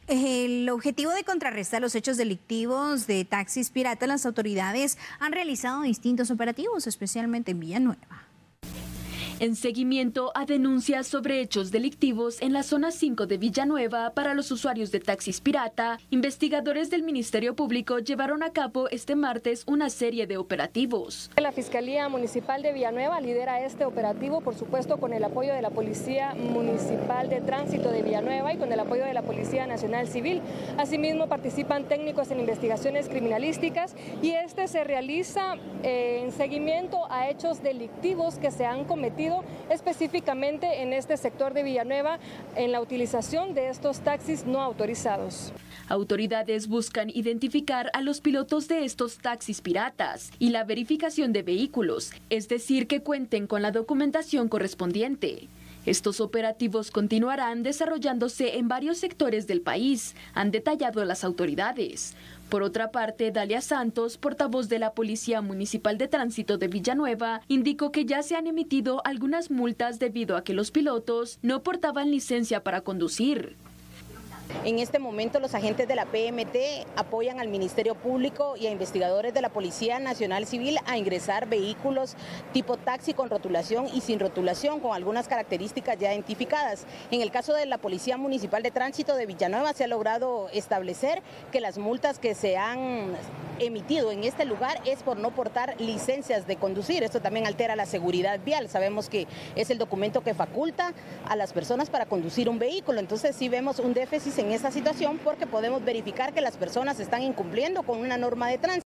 El objetivo de contrarrestar los hechos delictivos de taxis piratas, las autoridades han realizado distintos operativos, especialmente en Villanueva. En seguimiento a denuncias sobre hechos delictivos en la zona 5 de Villanueva para los usuarios de taxis pirata, investigadores del Ministerio Público llevaron a cabo este martes una serie de operativos. La Fiscalía Municipal de Villanueva lidera este operativo, por supuesto, con el apoyo de la Policía Municipal de Tránsito de Villanueva y con el apoyo de la Policía Nacional Civil. Asimismo, participan técnicos en investigaciones criminalísticas y este se realiza en seguimiento a hechos delictivos que se han cometido específicamente en este sector de Villanueva en la utilización de estos taxis no autorizados. Autoridades buscan identificar a los pilotos de estos taxis piratas y la verificación de vehículos, es decir, que cuenten con la documentación correspondiente. Estos operativos continuarán desarrollándose en varios sectores del país, han detallado las autoridades. Por otra parte, Dalia Santos, portavoz de la Policía Municipal de Tránsito de Villanueva, indicó que ya se han emitido algunas multas debido a que los pilotos no portaban licencia para conducir. En este momento los agentes de la PMT apoyan al Ministerio Público y a investigadores de la Policía Nacional Civil a ingresar vehículos tipo taxi con rotulación y sin rotulación, con algunas características ya identificadas. En el caso de la Policía Municipal de Tránsito de Villanueva se ha logrado establecer que las multas que se han emitido en este lugar es por no portar licencias de conducir. Esto también altera la seguridad vial. Sabemos que es el documento que faculta a las personas para conducir un vehículo. Entonces sí vemos un déficit en esa situación porque podemos verificar que las personas están incumpliendo con una norma de tránsito.